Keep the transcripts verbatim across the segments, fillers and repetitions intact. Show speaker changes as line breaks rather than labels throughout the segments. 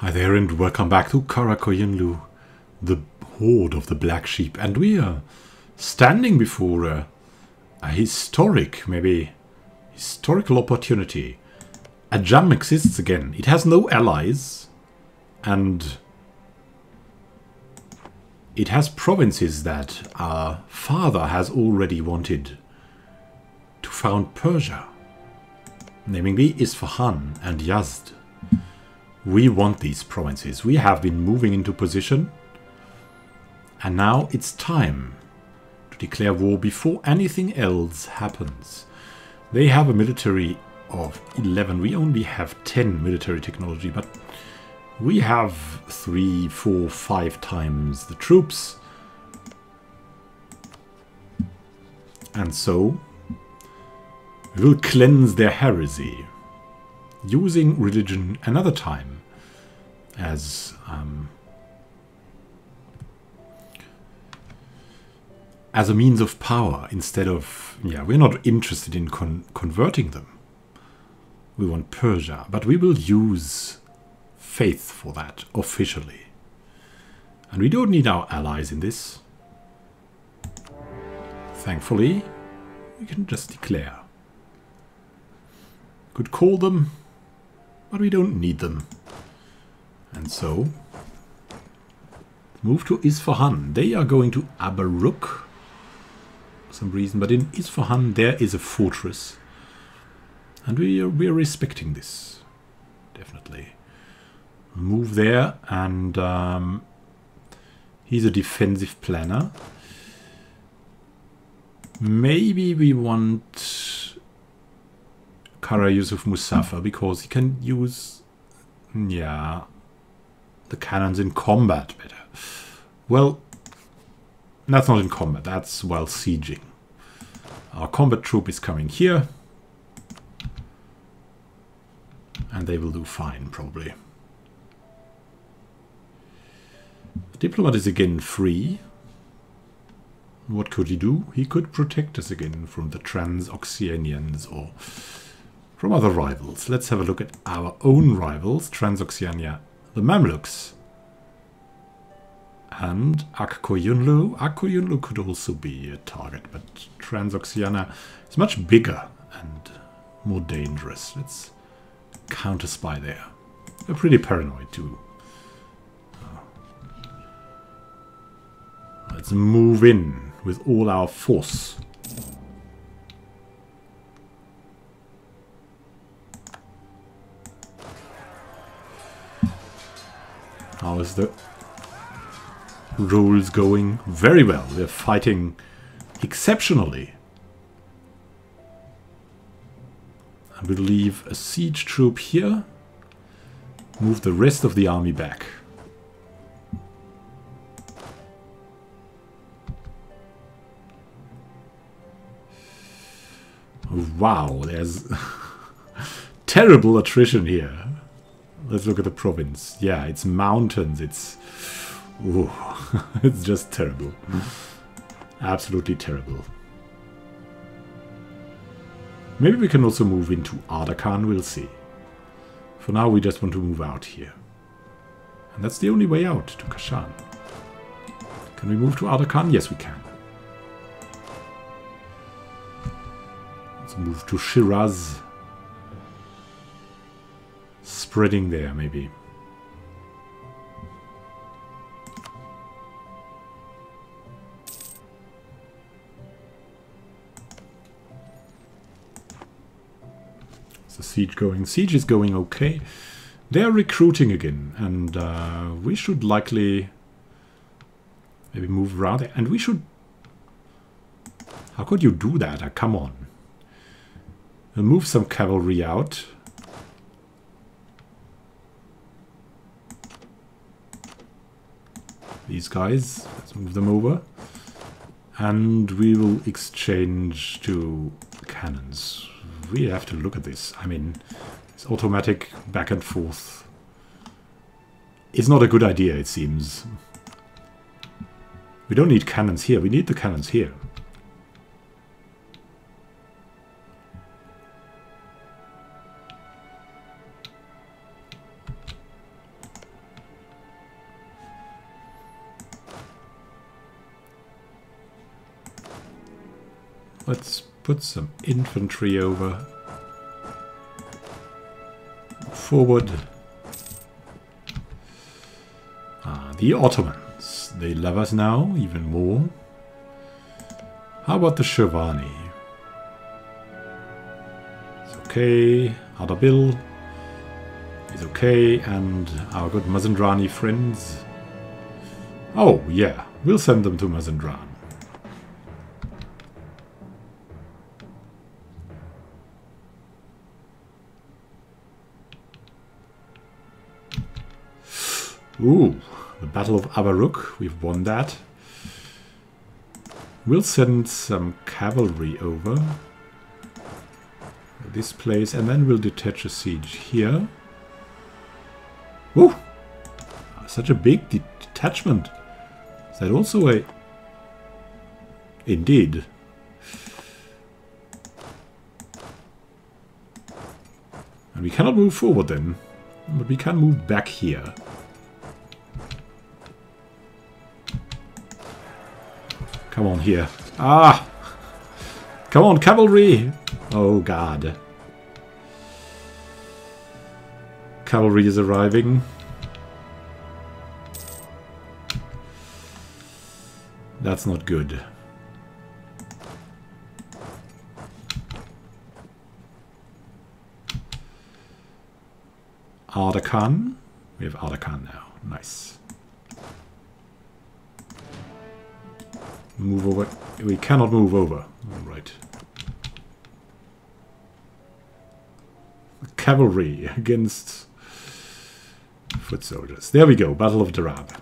Hi there and welcome back to Karakoyunlu, the Horde of the Black Sheep, and we are standing before a, a historic, maybe historical opportunity. Ajam exists again. It has no allies, and it has provinces that our father has already wanted to found Persia, namely Isfahan and Yazd. We want these provinces. We have been moving into position, and now it's time to declare war before anything else happens. They have a military of eleven. We only have ten military technology, but we have three, four, five times the troops. And so we will cleanse their heresy using religion another time as um, as a means of power instead of, yeah, we're not interested in con converting them. We want Persia, but we will use faith for that officially. And we don't need our allies in this. Thankfully, we can just declare. Could call them, but we don't need them. And so, move to Isfahan. They are going to Abaruk for some reason, but in Isfahan there is a fortress. And we are, we are respecting this. Definitely. Move there, and um, he's a defensive planner. Maybe we want Kara Yusuf Musafa because he can use, yeah, the cannons in combat better. Well, that's not in combat, that's while sieging. Our combat troop is coming here, and they will do fine, probably. The diplomat is again free. What could he do? He could protect us again from the Transoxianians or from other rivals. Let's have a look at our own rivals. Transoxiania, the Mamluks, and Akkoyunlu. Akkoyunlu could also be a target, but Transoxiana is much bigger and more dangerous. Let's counter-spy there. They're pretty paranoid too. Let's move in with all our force. How is the rules going? Very well. We're fighting exceptionally. I will leave a siege troop here. Move the rest of the army back. Wow, there's terrible attrition here. Let's look at the province. Yeah, it's mountains. It's ooh, it's just terrible. Absolutely terrible. Maybe we can also move into Ardakan. We'll see. For now, we just want to move out here. And that's the only way out to Kashan. Can we move to Ardakan? Yes, we can. Let's move to Shiraz. Spreading there, maybe. Is the siege going? Siege is going okay. They're recruiting again, and uh, we should likely maybe move around there. And we should... How could you do that? Uh, come on. We'll move some cavalry out. These guys, let's move them over. And we will exchange to cannons. We have to look at this. I mean, it's automatic back and forth. It's not a good idea, it seems. We don't need cannons here, we need the cannons here. Let's put some infantry over. Forward. Ah, the Ottomans. They love us now, even more. How about the Sherwani? It's okay. Ardabil is okay. And our good Mazendrani friends. Oh, yeah. We'll send them to Mazendran. Ooh, the Battle of Avaruk. We've won that. We'll send some cavalry over this place, and then we'll detach a siege here. Ooh, such a big de detachment. Is that also a... Indeed. And we cannot move forward then, but we can move back here. Come on here. Ah! Come on, cavalry! Oh, God. Cavalry is arriving. That's not good. Ardakan. We have Ardakan now. Nice. Move over. We cannot move over. All right. Cavalry against foot soldiers. There we go. Battle of Darab.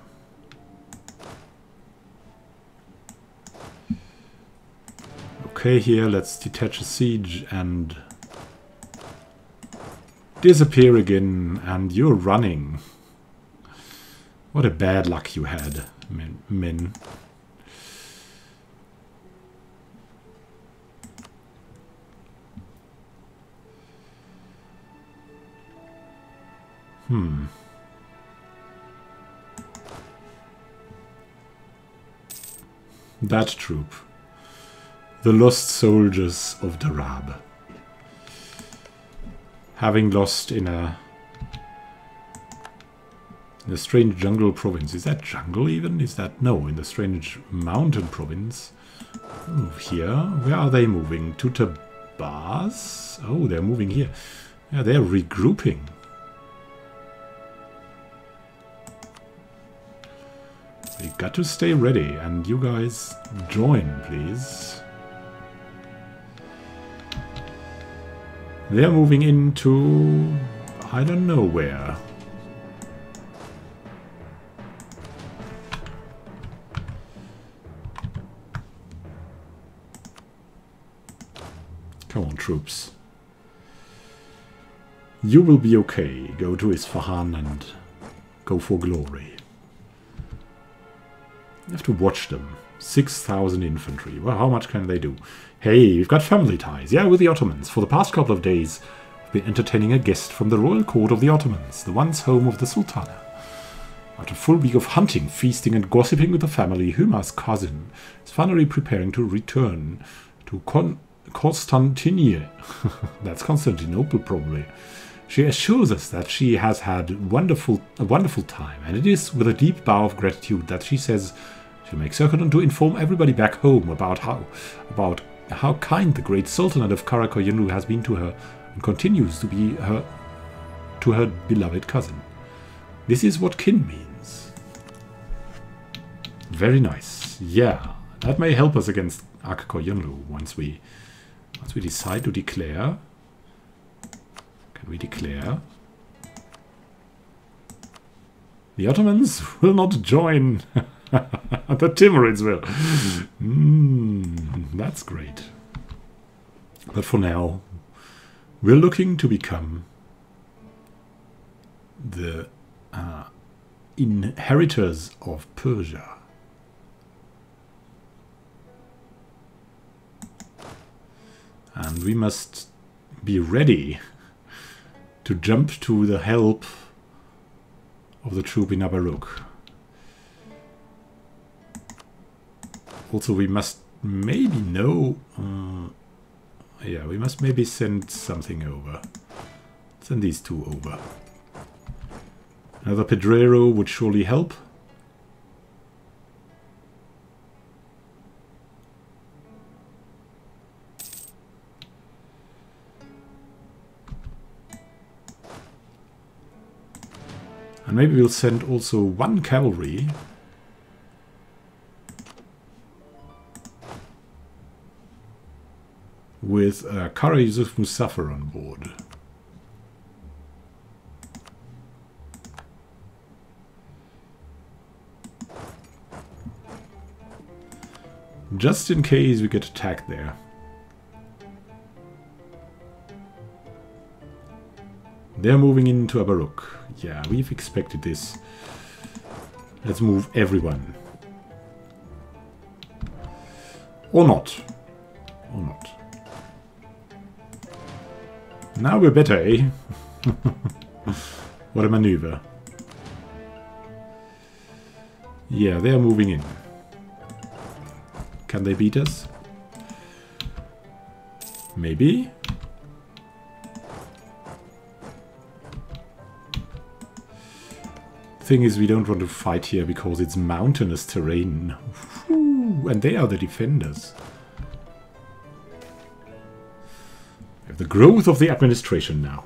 Okay, here let's detach a siege and disappear again. And you're running. What a bad luck you had, men. men. Hmm. That troop. The lost soldiers of Darab. Having lost in a... in a strange jungle province. Is that jungle even? Is that... No, in the strange mountain province. Move here. Where are they moving? To Tabas? Oh, they're moving here. Yeah, they're regrouping. We got to stay ready, and you guys join, please. They're moving into... I don't know where. Come on, troops. You will be okay. Go to Isfahan and go for glory. You have to watch them. six thousand infantry. Well, how much can they do? Hey, we've got family ties. Yeah, with the Ottomans. For the past couple of days, we've been entertaining a guest from the royal court of the Ottomans, the once home of the Sultana. After a full week of hunting, feasting and gossiping with the family, Huma's cousin is finally preparing to return to Con Constantinople. That's Constantinople, probably. She assures us that she has had wonderful, a wonderful time, and it is with a deep bow of gratitude that she says she'll make certain to inform everybody back home about how about how kind the great Sultanate of Karakoyunlu has been to her and continues to be her to her beloved cousin. This is what kin means. Very nice. Yeah, that may help us against Karakoyunlu once we once we decide to declare. Can we declare? The Ottomans will not join. The Timurids will. Mm, that's great. But for now, we're looking to become the uh, inheritors of Persia. And we must be ready to jump to the help of the troop in Avaruk. Also, we must maybe no. Uh, yeah, we must maybe send something over. Send these two over. Another Pedrero would surely help. And maybe we'll send also one cavalry. With uh, Kara Yusuf Muzaffar on board. Just in case we get attacked there. They're moving into Abaruk. Yeah, we've expected this. Let's move everyone. Or not. Or not. Now we're better, eh? What a maneuver. Yeah, they're moving in. Can they beat us? Maybe. Thing is, we don't want to fight here because it's mountainous terrain. Whew, and they are the defenders. We have the growth of the administration now.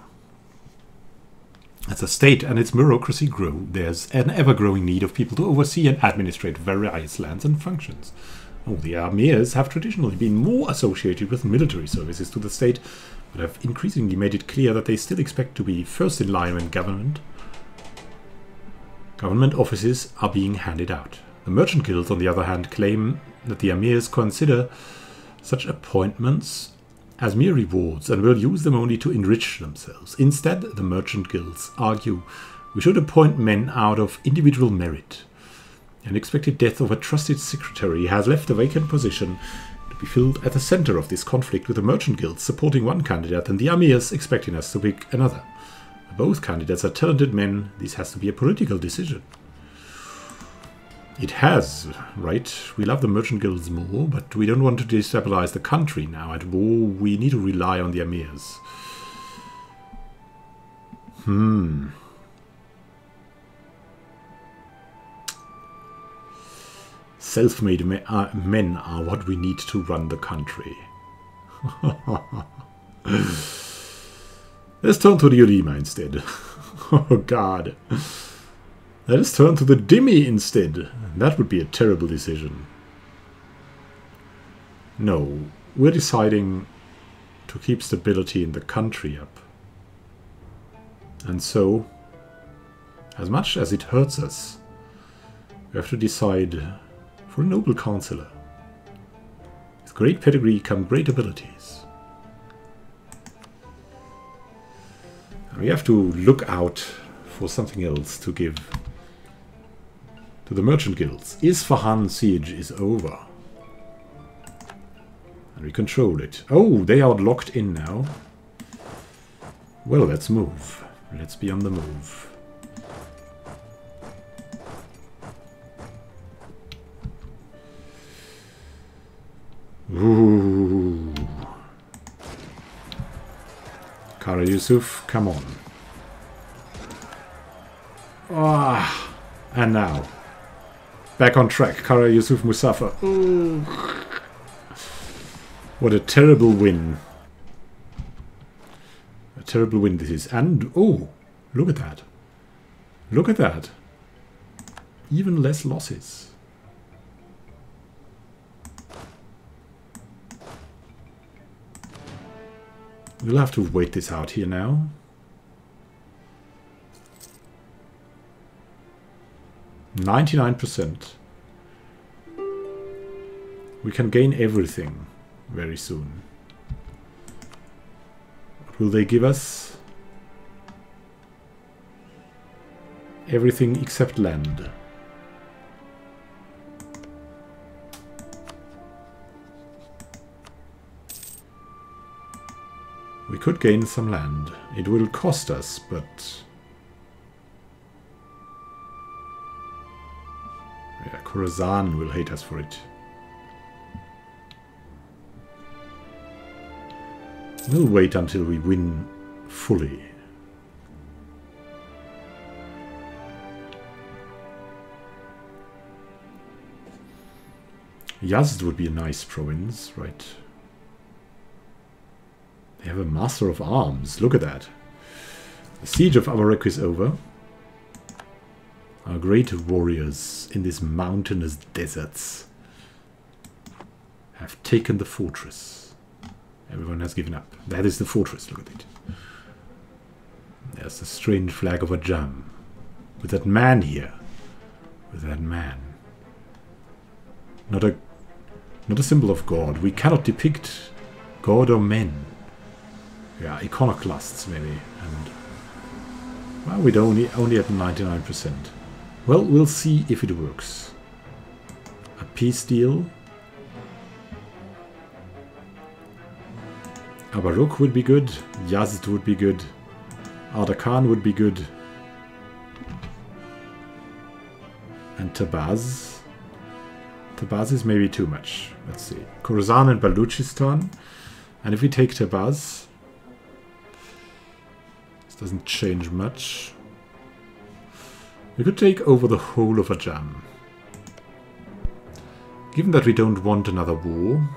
As a state and its bureaucracy grow, there's an ever-growing need of people to oversee and administrate various lands and functions. Oh, the emirs have traditionally been more associated with military services to the state, but have increasingly made it clear that they still expect to be first in line when government Government offices are being handed out. The merchant guilds, on the other hand, claim that the emirs consider such appointments as mere rewards and will use them only to enrich themselves. Instead, the merchant guilds argue we should appoint men out of individual merit. An expected death of a trusted secretary has left a vacant position to be filled at the center of this conflict, with the merchant guilds supporting one candidate and the emirs expecting us to pick another. Both candidates are talented men. This has to be a political decision. It has, right? We love the merchant guilds more, but we don't want to destabilize the country now. At war, we need to rely on the emirs. Hmm. Self-made me uh, men are what we need to run the country. Let's turn to the Ulema instead. Oh god. Let us turn to the Dhimmi instead. That would be a terrible decision. No, we're deciding to keep stability in the country up. And so, as much as it hurts us, we have to decide for a noble counselor. With great pedigree come great abilities. We have to look out for something else to give to the merchant guilds. Isfahan siege is over. And we control it. Oh, they are locked in now. Well, let's move. Let's be on the move. Ooh. Kara Yusuf, come on. Ah, and now. Back on track, Kara Yusuf Muzaffar. Ooh. What a terrible win. A terrible win this is. And, oh, look at that. Look at that. Even less losses. We'll have to wait this out here now. ninety-nine percent. We can gain everything very soon. What will they give us? Everything except land. We could gain some land. It will cost us, but... yeah, Khorasan will hate us for it. We'll wait until we win fully. Yazd would be a nice province, right? They have a Master of Arms. Look at that. The siege of Avarok is over. Our great warriors in these mountainous deserts have taken the fortress. Everyone has given up. That is the fortress. Look at it. There's the strange flag of Ajam. With that man here. With that man. Not a not a symbol of God. We cannot depict God or men. Yeah, iconoclasts maybe. And well, we're only only at ninety-nine percent. Well, we'll see if it works. A peace deal. Avarok would be good. Yazd would be good. Ardakan would be good. And Tabaz. Tabaz is maybe too much. Let's see. Khorasan and Baluchistan. And if we take Tabaz, this doesn't change much. We could take over the whole of Ajam. Given that we don't want another war,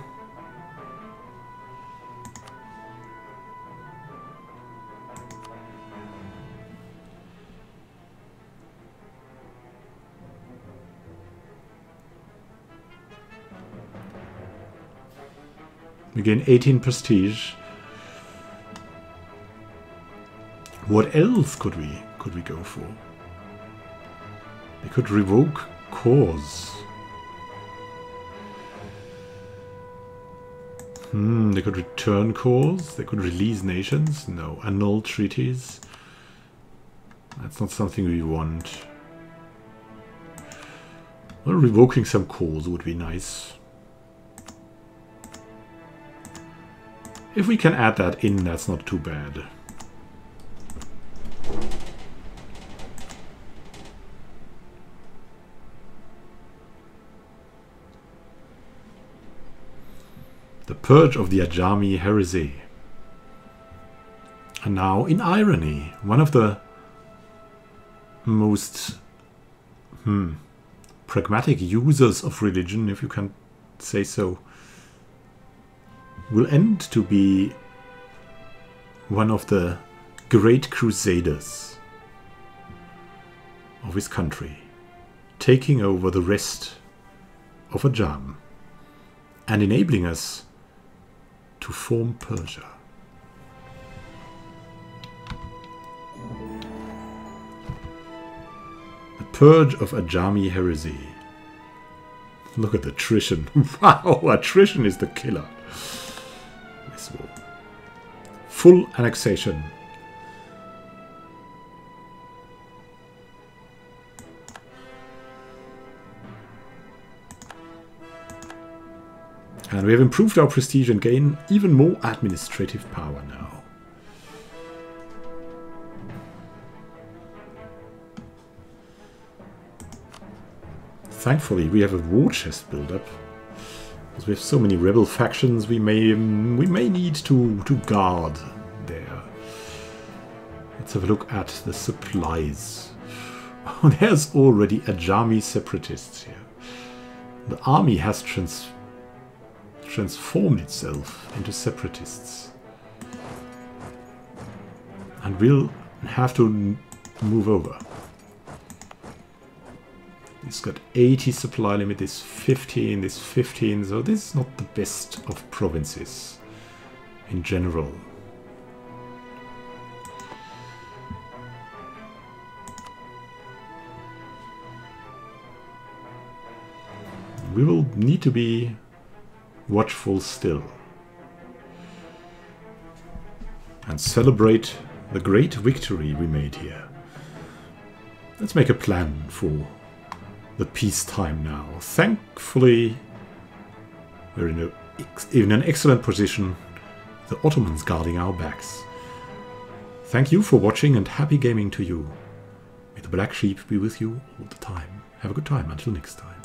we gain eighteen prestige. What else could we could we go for? They could revoke cause. Hmm, they could return cause. They could release nations. No, annul treaties. That's not something we want. Well, revoking some cause would be nice. If we can add that in, that's not too bad. The Purge of the Ajami Heresy. And now, in irony, one of the most hmm, pragmatic users of religion, if you can say so, will end to be one of the great crusaders of his country, taking over the rest of Ajam and enabling us to form Persia. The Purge of Ajami Heresy. Look at the attrition. Wow, attrition is the killer. This war. Full annexation. And we have improved our prestige and gain even more administrative power now. Thankfully, we have a war chest build-up. Because we have so many rebel factions, we may we may need to, to guard there. Let's have a look at the supplies. Oh, there's already Ajami separatists here. The army has trans transformed itself into separatists. And we'll have to move over. It's got eighty supply limit, this fifteen, this fifteen, so this is not the best of provinces in general. We will need to be watchful still and celebrate the great victory we made here. Let's make a plan for the peacetime now. Thankfully, we're in, a, in an excellent position, the Ottomans guarding our backs. Thank you for watching and happy gaming to you. May the Black Sheep be with you all the time. Have a good time until next time.